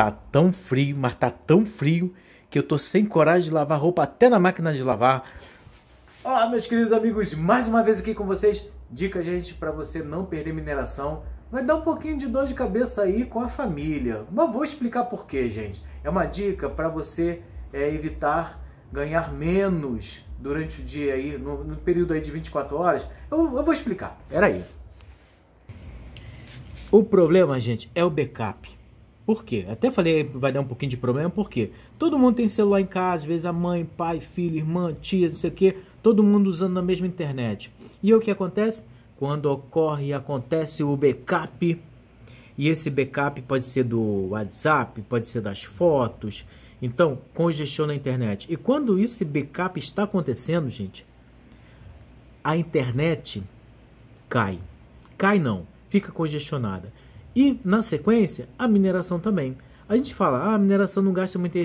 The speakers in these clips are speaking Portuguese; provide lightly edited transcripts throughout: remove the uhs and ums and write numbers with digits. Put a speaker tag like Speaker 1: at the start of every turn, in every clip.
Speaker 1: tá tão frio, mas tá tão frio que eu tô sem coragem de lavar roupa até na máquina de lavar. Olá, meus queridos amigos, mais uma vez aqui com vocês. Dica, gente, para você não perder mineração. Vai dar um pouquinho de dor de cabeça aí com a família, mas vou explicar por quê, gente. É uma dica para você evitar ganhar menos durante o dia aí, no período aí de 24 horas. Eu vou explicar, peraí. O problema, gente, é o backup. Por quê? Até falei que vai dar um pouquinho de problema, porque todo mundo tem celular em casa, às vezes a mãe, pai, filho, irmã, tia, não sei o quê, todo mundo usando a mesma internet. E o que acontece? Quando ocorre e acontece o backup, e esse backup pode ser do WhatsApp, pode ser das fotos, então congestiona a internet. E quando esse backup está acontecendo, gente, a internet cai. Cai não, fica congestionada. E na sequência, a mineração também. A gente fala, a mineração não gasta muita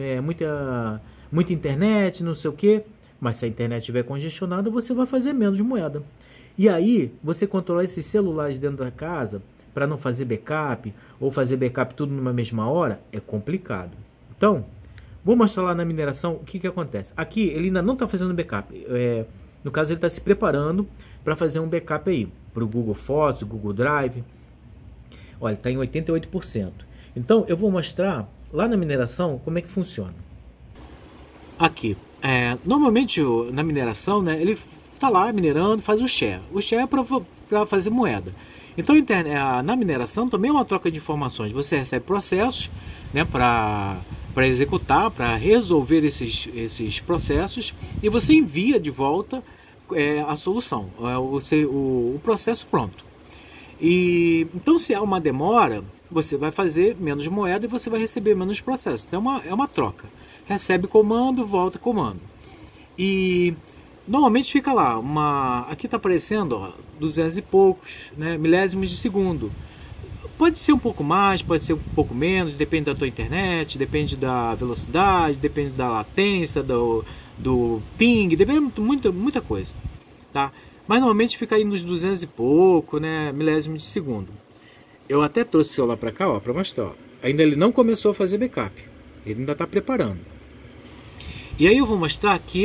Speaker 1: internet, não sei o quê, mas se a internet estiver congestionada, você vai fazer menos moeda. E aí, você controlar esses celulares dentro da casa, para não fazer backup, ou fazer backup tudo numa mesma hora, é complicado. Então, vou mostrar lá na mineração o que acontece. Aqui, ele ainda não está fazendo backup. No caso, ele está se preparando para fazer um backup aí, para o Google Fotos, Google Drive. Olha, está em 88%. Então, eu vou mostrar lá na mineração como é que funciona. Aqui, normalmente na mineração, né, ele está lá minerando, faz o share. O share é para fazer moeda. Então, na mineração também é uma troca de informações. Você recebe processos, né, para executar, para resolver esses processos, e você envia de volta a solução, o processo pronto. E então, se há uma demora, você vai fazer menos moeda e você vai receber menos processo. Então é uma troca. Recebe comando, volta comando. E normalmente fica lá, aqui está aparecendo, ó, 200 e poucos, né, milésimos de segundo. Pode ser um pouco mais, pode ser um pouco menos, depende da tua internet, depende da velocidade, depende da latência, do ping, depende de muita coisa, tá? Mas normalmente fica aí nos 200 e pouco, né, milésimos de segundo. Eu até trouxe o celular para cá, ó, para mostrar. Ó. Ainda ele não começou a fazer backup. Ele ainda está preparando. E aí eu vou mostrar que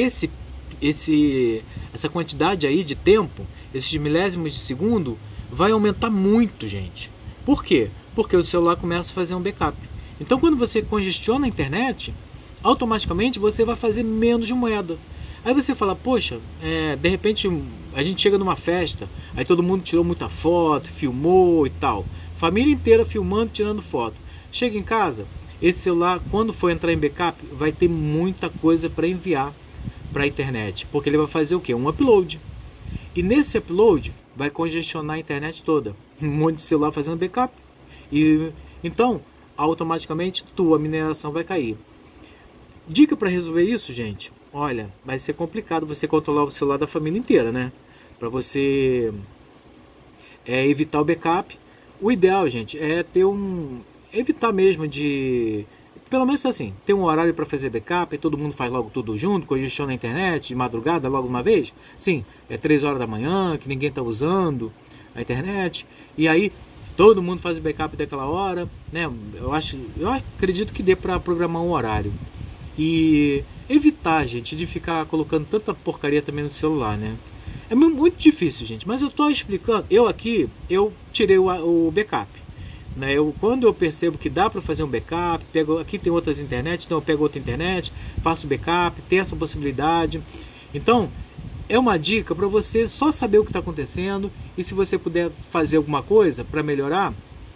Speaker 1: essa quantidade aí de tempo, esses milésimos de segundo, vai aumentar muito, gente. Por quê? Porque o celular começa a fazer um backup. Então, quando você congestiona a internet, automaticamente você vai fazer menos moeda. Aí você fala, poxa, de repente a gente chega numa festa, aí todo mundo tirou muita foto, filmou e tal. Família inteira filmando, tirando foto. Chega em casa, esse celular, quando for entrar em backup, vai ter muita coisa para enviar para a internet. Porque ele vai fazer o quê? Um upload. E nesse upload vai congestionar a internet toda. Um monte de celular fazendo backup. E então, automaticamente, tua mineração vai cair. Dica para resolver isso, gente. Olha, vai ser complicado você controlar o celular da família inteira, né? Para você evitar o backup. O ideal, gente, é ter evitar mesmo de... Pelo menos assim, ter um horário para fazer backup e todo mundo faz logo tudo junto, congestiona a internet de madrugada logo uma vez. Sim, 3 horas da manhã, que ninguém está usando a internet. E aí, todo mundo faz o backup daquela hora, né? Eu acredito que dê para programar um horário. E evitar, gente, de ficar colocando tanta porcaria também no celular, né? É muito difícil, gente, mas eu tô explicando. Eu tirei o backup, né? Quando eu percebo que dá para fazer um backup, aqui tem outras internet, então eu pego outra internet, faço backup, tem essa possibilidade. Então, é uma dica para você só saber o que está acontecendo, e se você puder fazer alguma coisa para melhorar,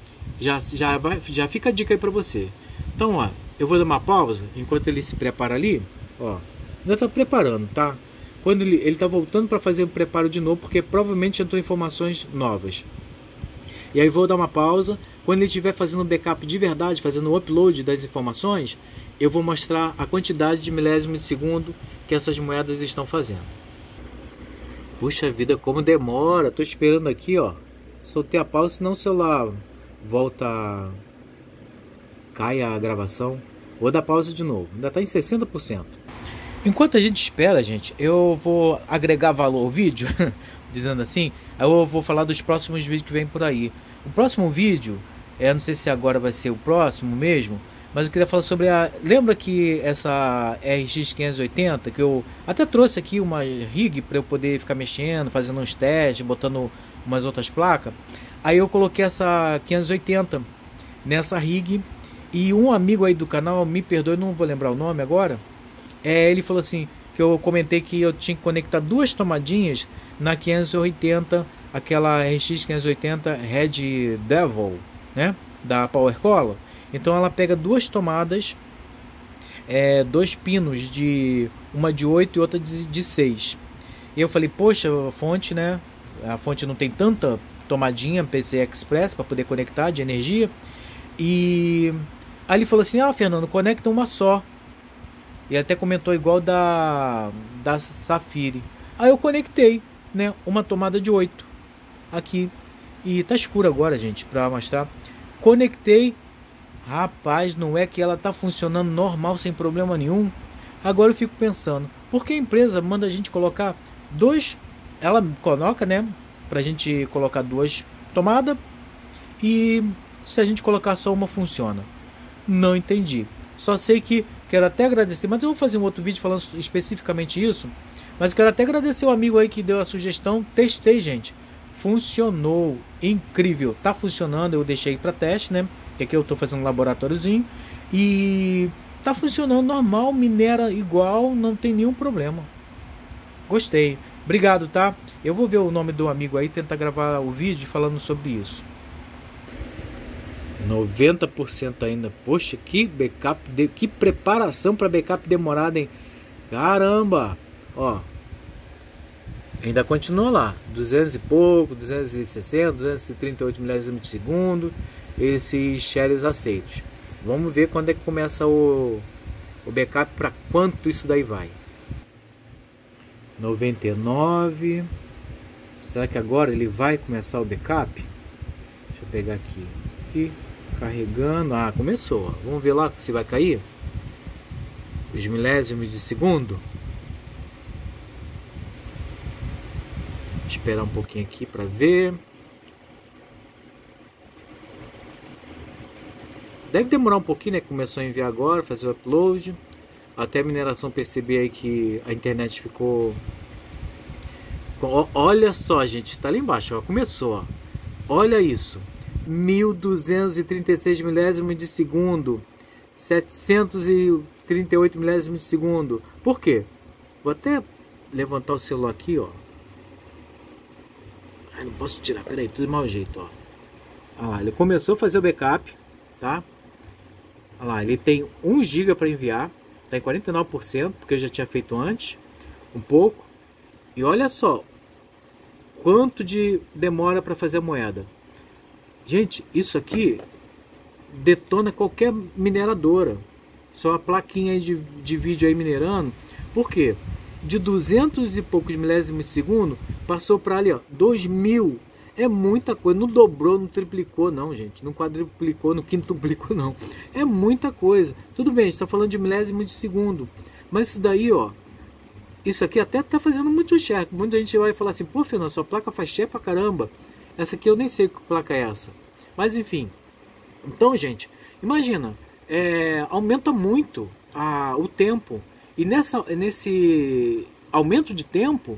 Speaker 1: já fica a dica aí para você. Então, ó, eu vou dar uma pausa enquanto ele se prepara ali, ó. Ainda está preparando, tá? Quando ele está voltando para fazer o preparo de novo, porque provavelmente entrou informações novas. E aí vou dar uma pausa. Quando ele estiver fazendo backup de verdade, fazendo o upload das informações, eu vou mostrar a quantidade de milésimo de segundo que essas moedas estão fazendo. Puxa vida, como demora. Tô esperando aqui, ó. Soltei a pausa, senão o celular volta... Cai a gravação. Vou dar pausa de novo. Ainda está em 60%. Enquanto a gente espera, gente, eu vou agregar valor ao vídeo, dizendo assim. Eu vou falar dos próximos vídeos que vem por aí. O próximo vídeo Não sei se agora vai ser o próximo mesmo, mas eu queria falar sobre a... Lembra que essa RX 580, que eu até trouxe aqui uma rig para eu poder ficar mexendo, fazendo uns testes, botando umas outras placas. Aí eu coloquei essa 580 nessa rig e um amigo aí do canal, me perdoe, não vou lembrar o nome agora, ele falou assim, que eu comentei que eu tinha que conectar duas tomadinhas na 580, aquela RX 580 Red Devil, né, da Power Color. Então ela pega duas tomadas, dois pinos, uma de 8 e outra de 6. E eu falei, poxa, a fonte, né, a fonte não tem tanta tomadinha PCI Express para poder conectar de energia. E aí ele falou assim, Fernando, conecta uma só. E até comentou igual da Safire. Aí eu conectei, né, uma tomada de 8 aqui. E tá escuro agora, gente, para mostrar. Conectei. Rapaz, não é que ela tá funcionando normal, sem problema nenhum. Agora eu fico pensando, por que a empresa manda a gente colocar dois... Ela coloca, né, pra gente colocar duas tomadas. E se a gente colocar só uma, funciona. Não entendi. Só sei que quero até agradecer, mas eu vou fazer um outro vídeo falando especificamente isso. Mas quero até agradecer o amigo aí que deu a sugestão. Testei, gente. Funcionou. Incrível. Tá funcionando. Eu deixei para teste, né? Que aqui eu tô fazendo um laboratóriozinho. E tá funcionando normal. Minera igual. Não tem nenhum problema. Gostei. Obrigado, tá? Eu vou ver o nome do amigo aí. Tentar gravar o vídeo falando sobre isso. 90% ainda. Poxa, que backup, que preparação para backup demorada, hein? Caramba! Ó, ainda continua lá, 200 e pouco, 260, 238 milésimos de segundo, esses shares aceitos. Vamos ver quando é que começa o backup, para quanto isso daí vai. 99. Será que agora ele vai começar o backup? Deixa eu pegar aqui. Carregando, começou. Vamos ver lá se vai cair os milésimos de segundo. Esperar um pouquinho aqui para ver. Deve demorar um pouquinho, né? Começou a enviar agora, fazer o upload. Até a mineração perceber aí que a internet ficou... Olha só, gente, tá ali embaixo, ó. Começou, ó. Olha isso. 1236 milésimos de segundo, 738 milésimos de segundo. Por quê? Vou até levantar o celular aqui, ó. Não posso tirar, peraí, tudo de mau jeito, ó. Olha lá, ele começou a fazer o backup, tá? Olha lá, ele tem 1 GB para enviar, tá em 49%, porque eu já tinha feito antes, um pouco. E olha só quanto de demora para fazer a moeda. Gente, isso aqui detona qualquer mineradora. Só a plaquinha aí de vídeo aí minerando. Por quê? De 200 e poucos milésimos de segundo, passou para ali, ó, 2000. É muita coisa. Não dobrou, não triplicou, não, gente. Não quadruplicou, não quintuplicou, não. É muita coisa. Tudo bem, a gente está falando de milésimos de segundo. Mas isso daí, ó, isso aqui até tá fazendo muito share. Muita gente vai falar assim, pô, Fernando, sua placa faz share pra caramba. Essa aqui eu nem sei que placa é essa. Mas enfim. Então, gente, imagina, aumenta muito o tempo. E nesse aumento de tempo,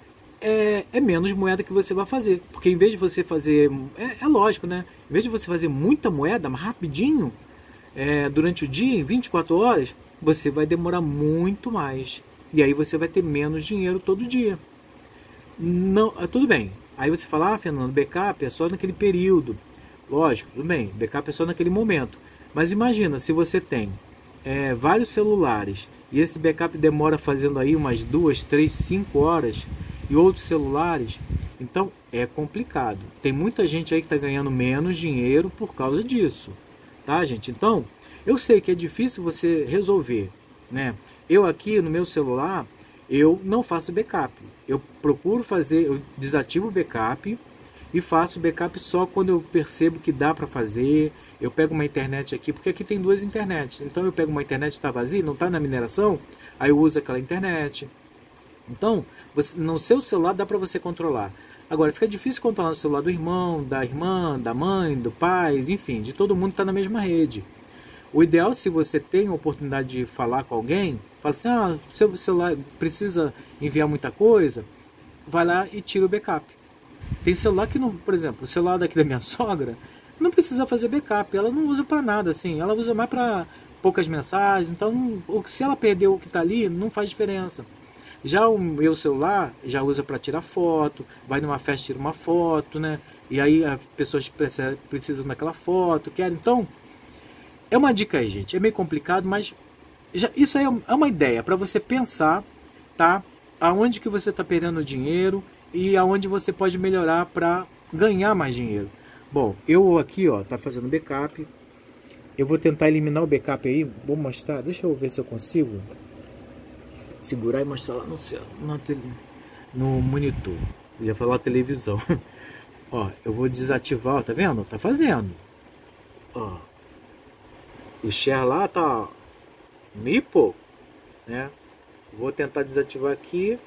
Speaker 1: é menos moeda que você vai fazer. Porque em vez de você fazer... É lógico, né? Em vez de você fazer muita moeda, mas rapidinho, durante o dia, em 24 horas, você vai demorar muito mais. E aí você vai ter menos dinheiro todo dia. Não, tudo bem. Aí você fala, Fernando, backup é só naquele período. Lógico, tudo bem, backup é só naquele momento. Mas imagina, se você tem vários celulares e esse backup demora fazendo aí umas 2, 3, 5 horas e outros celulares, então é complicado. Tem muita gente aí que está ganhando menos dinheiro por causa disso. Tá, gente? Então, eu sei que é difícil você resolver, né? Eu aqui no meu celular, eu não faço backup. Eu procuro fazer, eu desativo o backup e faço backup só quando eu percebo que dá para fazer. Eu pego uma internet aqui, porque aqui tem 2 internets. Então eu pego uma internet que está vazia, não está na mineração, aí eu uso aquela internet. Então, no seu celular dá para você controlar. Agora, fica difícil controlar o celular do irmão, da irmã, da mãe, do pai, enfim, de todo mundo que está na mesma rede. O ideal, se você tem a oportunidade de falar com alguém, fala assim, seu celular precisa enviar muita coisa, vai lá e tira o backup. Tem celular que não, por exemplo, o celular daqui da minha sogra, não precisa fazer backup, ela não usa para nada, assim, ela usa mais para poucas mensagens, então se ela perdeu o que está ali, não faz diferença. Já o meu celular já usa para tirar foto, vai numa festa, tira uma foto, né? E aí as pessoas precisam daquela foto, querem. Então, é uma dica aí, gente. É meio complicado, mas isso aí é uma ideia para você pensar, tá? Aonde que você está perdendo dinheiro e aonde você pode melhorar para ganhar mais dinheiro. Bom, eu aqui, ó, tá fazendo backup. Eu vou tentar eliminar o backup aí. Vou mostrar. Deixa eu ver se eu consigo segurar e mostrar lá no monitor. Eu ia falar televisão. Ó, eu vou desativar, ó, tá vendo? Tá fazendo. Ó. O share lá tá meio pouco, né? Vou tentar desativar aqui.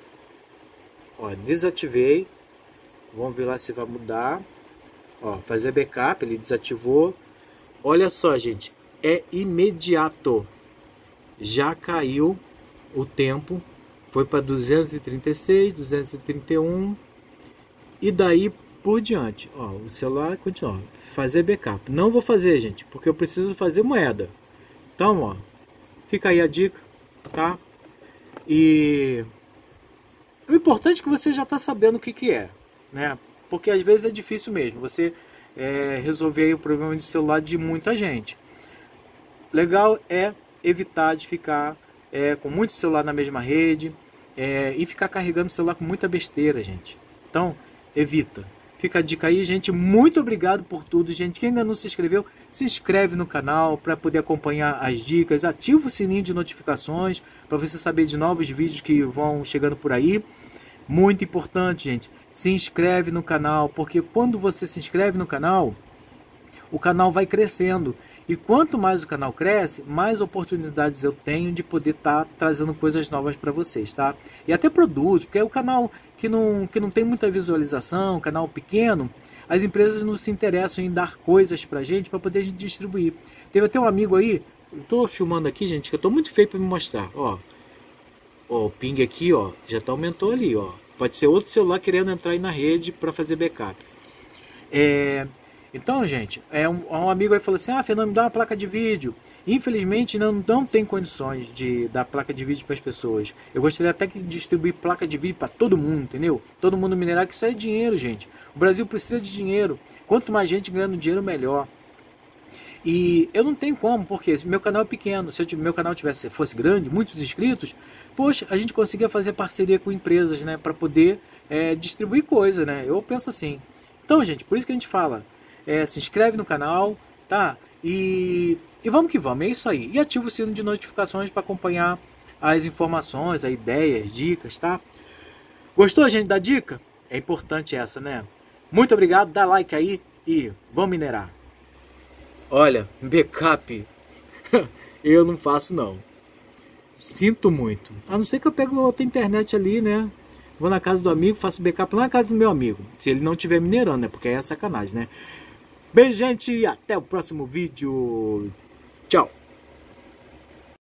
Speaker 1: Ó, desativei. Vamos ver lá se vai mudar. Ó, fazer backup, ele desativou. Olha só, gente, é imediato. Já caiu o tempo, foi para 236, 231 e daí por diante. Ó, o celular continua. Fazer backup. Não vou fazer, gente, porque eu preciso fazer moeda. Então, ó, fica aí a dica, tá? E o importante é que você já está sabendo o que é, né? Porque às vezes é difícil mesmo você resolver aí o problema de celular de muita gente. Legal é evitar de ficar com muito celular na mesma rede e ficar carregando o celular com muita besteira, gente. Então, evita. Fica a dica aí, gente. Muito obrigado por tudo, gente. Quem ainda não se inscreveu, se inscreve no canal para poder acompanhar as dicas. Ativa o sininho de notificações para você saber de novos vídeos que vão chegando por aí. Muito importante, gente. Se inscreve no canal, porque quando você se inscreve no canal, o canal vai crescendo. E quanto mais o canal cresce, mais oportunidades eu tenho de poder estar trazendo coisas novas para vocês, tá? E até produtos, porque é o canal que não tem muita visualização, canal pequeno, as empresas não se interessam em dar coisas pra gente para poder distribuir. Teve até um amigo aí, eu tô filmando aqui, gente, que eu tô muito feio para me mostrar, ó. Ó, o ping aqui, ó, já tá aumentou ali, ó. Pode ser outro celular querendo entrar aí na rede para fazer backup. Então, gente, um amigo aí falou assim, Fernando, me dá uma placa de vídeo. Infelizmente, não tem condições de dar placa de vídeo para as pessoas. Eu gostaria até que distribuir placa de vídeo para todo mundo, entendeu? Todo mundo minerar, que isso é dinheiro, gente. O Brasil precisa de dinheiro. Quanto mais gente ganhando dinheiro, melhor. E eu não tenho como, porque meu canal é pequeno. Se meu canal fosse grande, muitos inscritos, poxa, a gente conseguia fazer parceria com empresas, né, para poder distribuir coisa, né? Eu penso assim. Então, gente, por isso que a gente fala, se inscreve no canal, tá? E vamos que vamos, é isso aí. E ativa o sino de notificações para acompanhar as informações, as ideias, dicas, tá? Gostou, gente, da dica? É importante essa, né? Muito obrigado, dá like aí e vamos minerar. Olha, backup eu não faço não. Sinto muito. A não ser que eu pego outra internet ali, né? Vou na casa do amigo, faço backup lá na casa do meu amigo. Se ele não estiver minerando, né? Porque aí é sacanagem, né? Beijo, gente, e até o próximo vídeo. Tchau.